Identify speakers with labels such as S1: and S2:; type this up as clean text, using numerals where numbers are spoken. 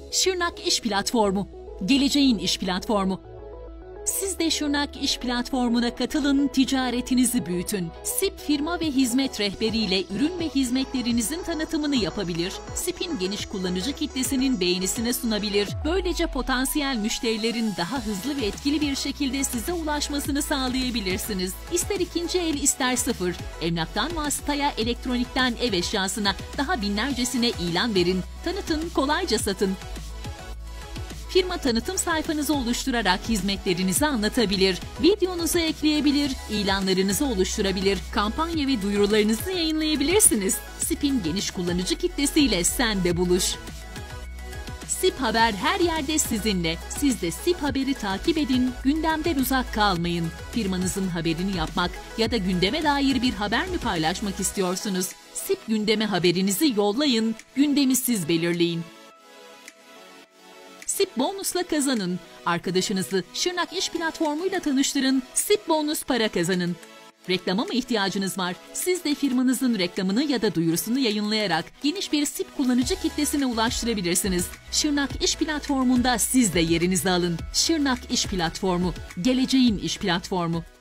S1: Şırnak İş Platformu, geleceğin iş platformu. Siz de Şırnak İş Platformu'na katılın, ticaretinizi büyütün. SİP firma ve hizmet rehberiyle ürün ve hizmetlerinizin tanıtımını yapabilir, SİP'in geniş kullanıcı kitlesinin beğenisine sunabilir. Böylece potansiyel müşterilerin daha hızlı ve etkili bir şekilde size ulaşmasını sağlayabilirsiniz. İster ikinci el ister sıfır, emlaktan vasıtaya, elektronikten ev eşyasına daha binlercesine ilan verin, tanıtın, kolayca satın. Firma tanıtım sayfanızı oluşturarak hizmetlerinizi anlatabilir, videonuzu ekleyebilir, ilanlarınızı oluşturabilir, kampanya ve duyurularınızı yayınlayabilirsiniz. SİP'in geniş kullanıcı kitlesiyle sen de buluş. SİP Haber her yerde sizinle. Siz de SİP Haber'i takip edin, gündemden uzak kalmayın. Firmanızın haberini yapmak ya da gündeme dair bir haber mi paylaşmak istiyorsunuz? SİP gündeme haberinizi yollayın, gündemi siz belirleyin. SİP Bonus'la kazanın. Arkadaşınızı Şırnak İş Platformu'yla tanıştırın. SİP Bonus para kazanın. Reklama mı ihtiyacınız var? Siz de firmanızın reklamını ya da duyurusunu yayınlayarak geniş bir SİP kullanıcı kitlesine ulaştırabilirsiniz. Şırnak İş Platformu'nda siz de yerinizi alın. Şırnak İş Platformu, geleceğin iş platformu.